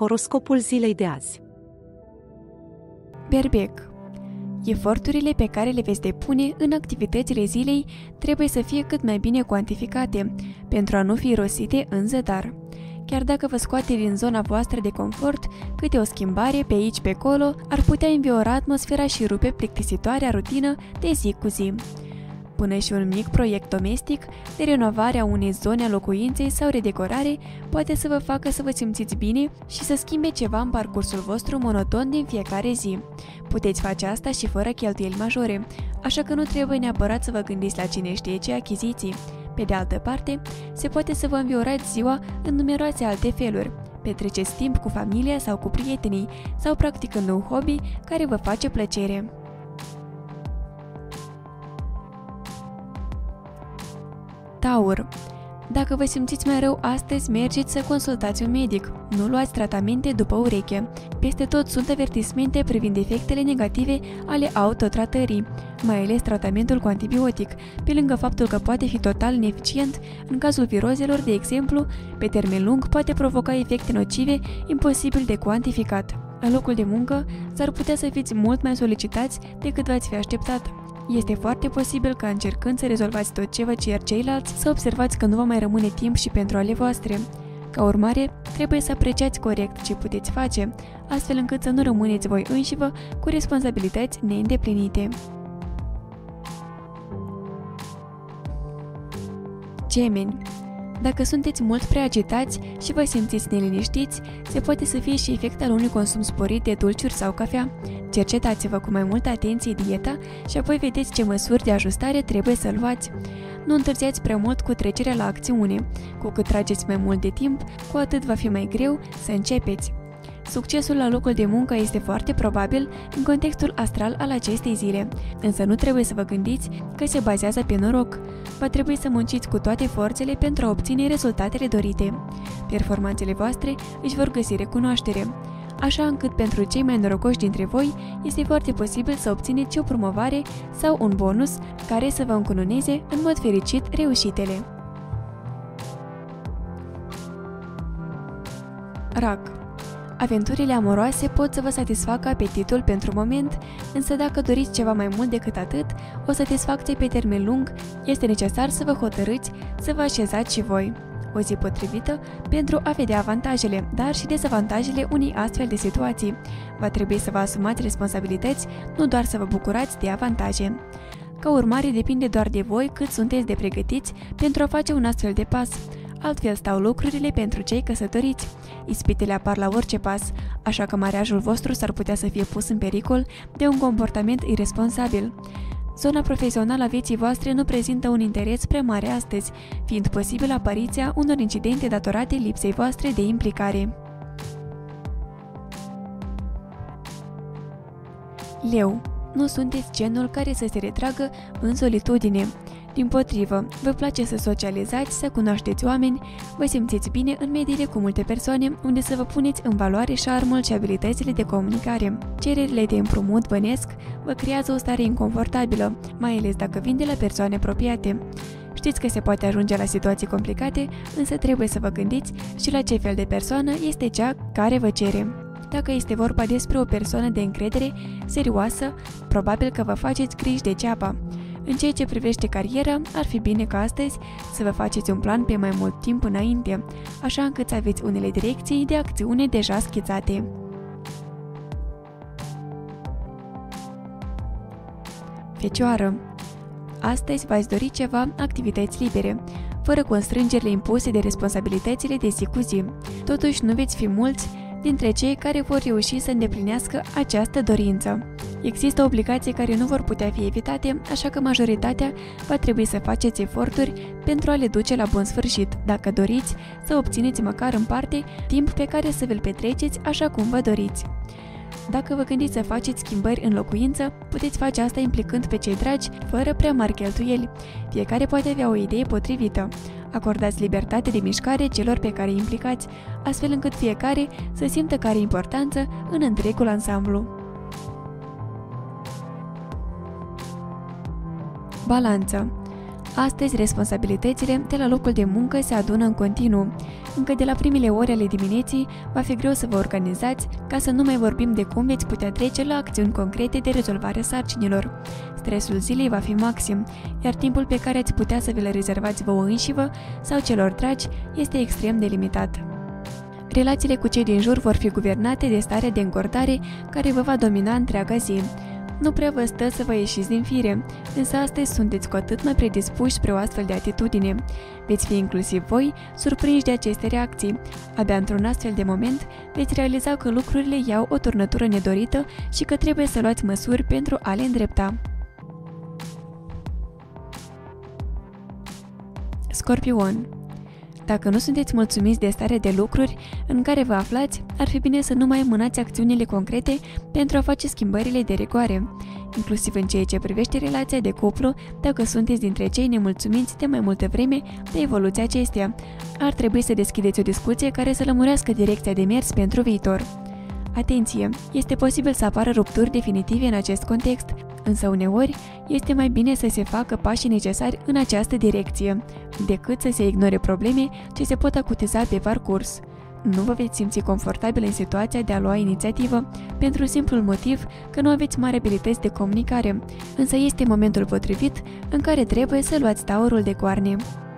Horoscopul zilei de azi. Berbec. Eforturile pe care le veți depune în activitățile zilei trebuie să fie cât mai bine cuantificate, pentru a nu fi irosite în zadar. Chiar dacă vă scoate din zona voastră de confort, câte o schimbare pe aici pe acolo ar putea înviora atmosfera și rupe plictisitoarea rutină de zi cu zi. Până și un mic proiect domestic de renovare a unei zone a locuinței sau redecorare poate să vă facă să vă simțiți bine și să schimbe ceva în parcursul vostru monoton din fiecare zi. Puteți face asta și fără cheltuieli majore, așa că nu trebuie neapărat să vă gândiți la cine știe ce achiziții. Pe de altă parte, se poate să vă înviorați ziua în numeroase alte feluri. Petreceți timp cu familia sau cu prietenii sau practicând un hobby care vă face plăcere. Taur. Dacă vă simțiți mai rău astăzi, mergeți să consultați un medic. Nu luați tratamente după ureche. Peste tot sunt avertismente privind efectele negative ale autotratării, mai ales tratamentul cu antibiotic, pe lângă faptul că poate fi total ineficient în cazul virozelor, de exemplu, pe termen lung poate provoca efecte nocive imposibil de cuantificat. La locul de muncă, s-ar putea să fiți mult mai solicitați decât v-ați fi așteptat. Este foarte posibil ca încercând să rezolvați tot ce vă cer ceilalți, să observați că nu vă mai rămâne timp și pentru ale voastre. Ca urmare, trebuie să apreciați corect ce puteți face, astfel încât să nu rămâneți voi înșivă cu responsabilități neîndeplinite. Gemeni. Dacă sunteți mult prea agitați și vă simțiți neliniștiți, se poate să fie și efect al unui consum sporit de dulciuri sau cafea. Cercetați-vă cu mai multă atenție dieta și apoi vedeți ce măsuri de ajustare trebuie să luați. Nu întârziați prea mult cu trecerea la acțiune. Cu cât trageți mai mult de timp, cu atât va fi mai greu să începeți. Succesul la locul de muncă este foarte probabil în contextul astral al acestei zile, însă nu trebuie să vă gândiți că se bazează pe noroc. Va trebui să munciți cu toate forțele pentru a obține rezultatele dorite. Performanțele voastre își vor găsi recunoaștere, așa încât pentru cei mai norocoși dintre voi este foarte posibil să obțineți o promovare sau un bonus care să vă încununeze în mod fericit reușitele. Rac. Aventurile amoroase pot să vă satisfacă apetitul pentru moment, însă dacă doriți ceva mai mult decât atât, o satisfacție pe termen lung, este necesar să vă hotărâți să vă așezați și voi. O zi potrivită pentru a vedea avantajele, dar și dezavantajele unei astfel de situații. Va trebui să vă asumați responsabilități, nu doar să vă bucurați de avantaje. Ca urmare, depinde doar de voi cât sunteți de pregătiți pentru a face un astfel de pas. Altfel stau lucrurile pentru cei căsătoriți. Ispitele apar la orice pas, așa că mariajul vostru s-ar putea să fie pus în pericol de un comportament irresponsabil. Zona profesională a vieții voastre nu prezintă un interes prea mare astăzi, fiind posibil apariția unor incidente datorate lipsei voastre de implicare. Leu. Nu sunteți genul care să se retragă în solitudine. Dimpotrivă, vă place să socializați, să cunoașteți oameni, vă simțiți bine în mediile cu multe persoane, unde să vă puneți în valoare șarmul și abilitățile de comunicare. Cererile de împrumut bănesc vă creează o stare inconfortabilă, mai ales dacă vin de la persoane apropiate. Știți că se poate ajunge la situații complicate, însă trebuie să vă gândiți și la ce fel de persoană este cea care vă cere. Dacă este vorba despre o persoană de încredere serioasă, probabil că vă faceți griji degeaba. În ceea ce privește cariera, ar fi bine ca astăzi să vă faceți un plan pe mai mult timp înainte, așa încât să aveți unele direcții de acțiune deja schițate. Fecioară. Astăzi v-ați dori ceva activități libere, fără constrângerile impuse de responsabilitățile de zi cu zi. Totuși, nu veți fi mulți dintre cei care vor reuși să îndeplinească această dorință. Există obligații care nu vor putea fi evitate, așa că majoritatea va trebui să faceți eforturi pentru a le duce la bun sfârșit, dacă doriți să obțineți măcar în parte timp pe care să vi-l petreceți așa cum vă doriți. Dacă vă gândiți să faceți schimbări în locuință, puteți face asta implicând pe cei dragi, fără prea mari cheltuieli. Fiecare poate avea o idee potrivită. Acordați libertate de mișcare celor pe care îi implicați, astfel încât fiecare să simtă că are importanță în întregul ansamblu. Balanță. Astăzi, responsabilitățile de la locul de muncă se adună în continuu. Încă de la primele ore ale dimineții va fi greu să vă organizați, ca să nu mai vorbim de cum veți putea trece la acțiuni concrete de rezolvare sarcinilor. Stresul zilei va fi maxim, iar timpul pe care ați putea să vi-l rezervați vouă înșivă sau celor dragi este extrem de limitat. Relațiile cu cei din jur vor fi guvernate de starea de încordare care vă va domina întreaga zi. Nu prea vă stă să vă ieșiți din fire, însă astăzi sunteți cu atât mai predispuși spre o astfel de atitudine. Veți fi inclusiv voi surprinși de aceste reacții. Abia într-un astfel de moment veți realiza că lucrurile iau o turnătură nedorită și că trebuie să luați măsuri pentru a le îndrepta. Scorpion. Dacă nu sunteți mulțumiți de starea de lucruri în care vă aflați, ar fi bine să nu mai amânați acțiunile concrete pentru a face schimbările de rigoare, inclusiv în ceea ce privește relația de cuplu, dacă sunteți dintre cei nemulțumiți de mai multă vreme de evoluția acesteia. Ar trebui să deschideți o discuție care să lămurească direcția de mers pentru viitor. Atenție! Este posibil să apară rupturi definitive în acest context, însă uneori este mai bine să se facă pașii necesari în această direcție, decât să se ignore probleme ce se pot acutiza pe parcurs. Nu vă veți simți confortabil în situația de a lua inițiativă, pentru simplul motiv că nu aveți mari abilități de comunicare, însă este momentul potrivit în care trebuie să luați taurul de coarne.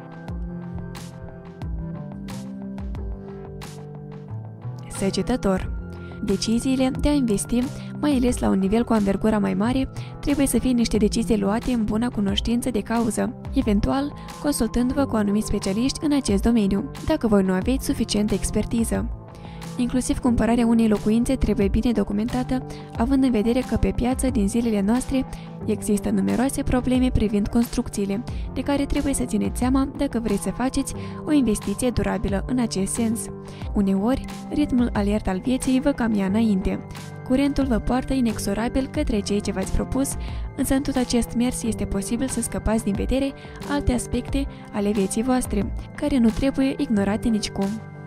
Săgetător. Deciziile de a investi, mai ales la un nivel cu anvergura mai mare, trebuie să fie niște decizii luate în bună cunoștință de cauză, eventual consultându-vă cu anumiți specialiști în acest domeniu, dacă voi nu aveți suficientă expertiză. Inclusiv cumpărarea unei locuințe trebuie bine documentată, având în vedere că pe piață din zilele noastre există numeroase probleme privind construcțiile, de care trebuie să țineți seama dacă vreți să faceți o investiție durabilă în acest sens. Uneori, ritmul alert al vieții vă cam ia înainte. Curentul vă poartă inexorabil către cei ce v-ați propus, însă în tot acest mers este posibil să scăpați din vedere alte aspecte ale vieții voastre, care nu trebuie ignorate nicicum.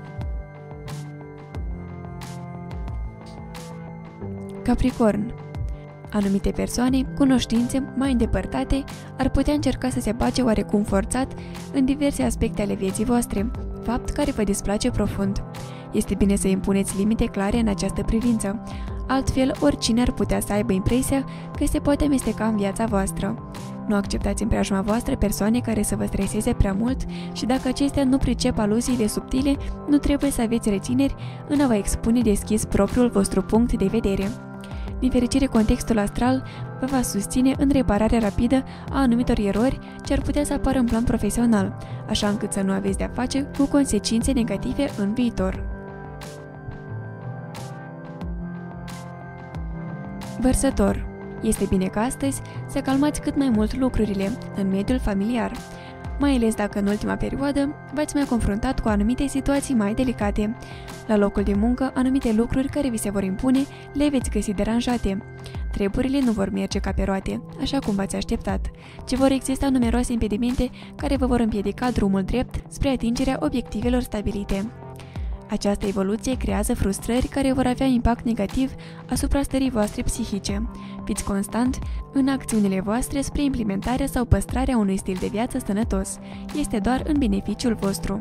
Capricorn. Anumite persoane, cunoștințe mai îndepărtate, ar putea încerca să se bage oarecum forțat în diverse aspecte ale vieții voastre, fapt care vă displace profund. Este bine să impuneți limite clare în această privință, altfel oricine ar putea să aibă impresia că se poate amesteca în viața voastră. Nu acceptați în preajma voastră persoane care să vă streseze prea mult și dacă acestea nu pricep aluziile subtile, nu trebuie să aveți rețineri în a vă expune deschis propriul vostru punct de vedere. Din fericire, contextul astral vă va susține în repararea rapidă a anumitor erori ce ar putea să apară în plan profesional, așa încât să nu aveți de-a face cu consecințe negative în viitor. Vărsător. Este bine ca astăzi să calmați cât mai mult lucrurile în mediul familiar, mai ales dacă în ultima perioadă v-ați mai confruntat cu anumite situații mai delicate. La locul de muncă, anumite lucruri care vi se vor impune le veți găsi deranjate. Treburile nu vor merge ca pe roate, așa cum v-ați așteptat, ci vor exista numeroase impedimente care vă vor împiedica drumul drept spre atingerea obiectivelor stabilite. Această evoluție creează frustrări care vor avea impact negativ asupra stării voastre psihice. Fiți constant în acțiunile voastre spre implementarea sau păstrarea unui stil de viață sănătos. Este doar în beneficiul vostru.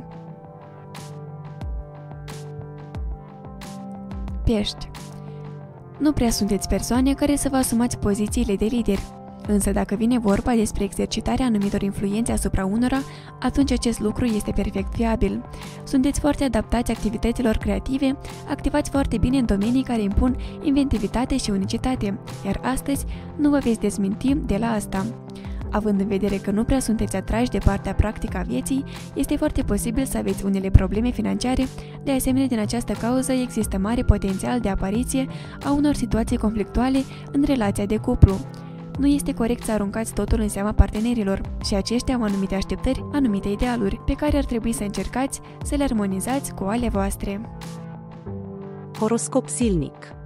Pești. Nu prea sunteți persoane care să vă asumați pozițiile de lideri. Însă dacă vine vorba despre exercitarea anumitor influențe asupra unora, atunci acest lucru este perfect viabil. Sunteți foarte adaptați activităților creative, activați foarte bine în domenii care impun inventivitate și unicitate, iar astăzi nu vă veți dezminti de la asta. Având în vedere că nu prea sunteți atrași de partea practică a vieții, este foarte posibil să aveți unele probleme financiare, de asemenea din această cauză există mare potențial de apariție a unor situații conflictuale în relația de cuplu. Nu este corect să aruncați totul în seama partenerilor și aceștia au anumite așteptări, anumite idealuri, pe care ar trebui să încercați să le armonizați cu ale voastre. Horoscop zilnic.